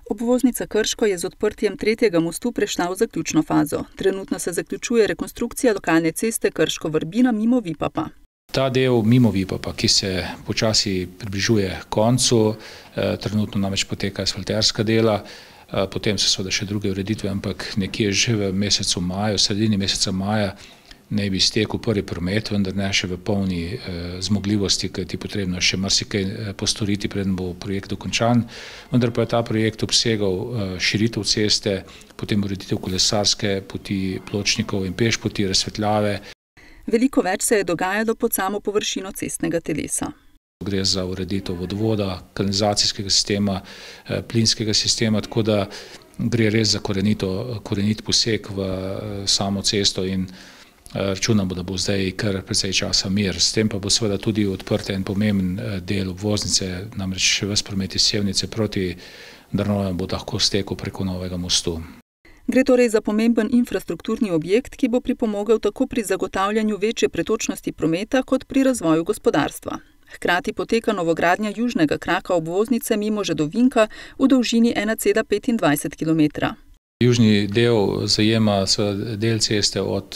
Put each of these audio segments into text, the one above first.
Obvoznica Krško je z odprtjem tretjega mostu prešla v zaključno fazo. Trenutno se zaključuje rekonstrukcija lokalne ceste Krško-Vrbina mimo Vipapa. Ta del mimo Vipapa, ki se počasi približuje koncu, trenutno namreč poteka asfalterska dela, potem so seveda še druge ureditve, ampak nekje že v mesecu maju, sredini meseca maja, naj bi stekel prvi promet, vendar ne še v polni zmogljivosti, kajti potrebno je še marsikaj postoriti, preden bo projekt dokončan. Vendar pa je ta projekt obsegal širitev ceste, potem ureditev kolesarske poti, pločnikov in pešpoti, razsvetljave. Veliko več se je dogajalo pod samo površino cestnega telesa. Gre za ureditev vodovoda, kanalizacijskega sistema, plinskega sistema, tako da gre res za korenit poseg v samo cesto in računamo, da bo zdaj kar precej časa mir. S tem pa bo seveda tudi odprt en pomemben del obvoznice, namreč ves promet iz Sevnice proti Drnovem bo lahko stekel preko novega mostu. Gre torej za pomemben infrastrukturni objekt, ki bo pripomogel tako pri zagotavljanju večje pretočnosti prometa kot pri razvoju gospodarstva. Hkrati poteka novogradnja južnega kraka obvoznice mimo Žedovinka v dolžini 1,25 km. Južni del zajema del ceste od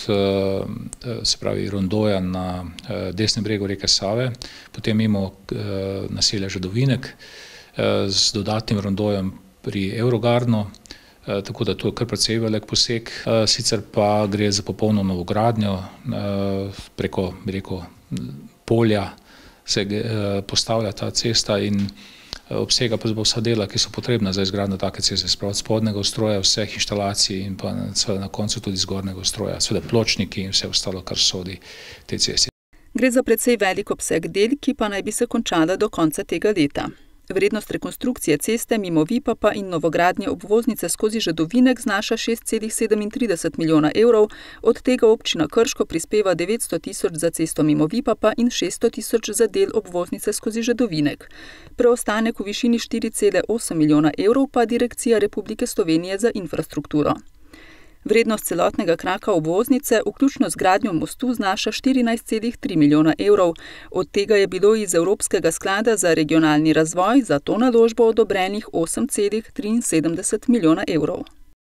Rondoja na desnem bregu reke Save, potem mimo naselja Žedovinek z dodatnim rondojem pri Eurogardnu, tako da to je kar precej velik poseg. Sicer pa gre za popolno novogradnjo, preko polja se postavlja ta cesta in obsega pa vsa dela, ki so potrebna za izgradnjo take ceste, sprav spodnjega ustroja, vseh inštalacij in pa na koncu tudi zgornjega ustroja, seveda pločniki in vse ostalo, kar sodi tej cesti. Gre za precej velik obseg del, ki pa naj bi se končala do konca tega leta. Vrednost rekonstrukcije ceste mimo Vipapa in novogradnje obvoznice skozi Žedovinek znaša 6,37 milijona evrov, od tega občina Krško prispeva 900 tisoč za cesto mimo Vipapa in 600 tisoč za del obvoznice skozi Žedovinek. Preostanek v višini 4,8 milijona evrov pa Direkcija Republike Slovenije za infrastrukturo. Vrednost celotnega kraka obvoznice, vključno z gradnjo mostu, znaša 14,3 milijona evrov. Od tega je bilo iz Evropskega sklada za regionalni razvoj za to naložbo odobrenih 8,73 milijona evrov.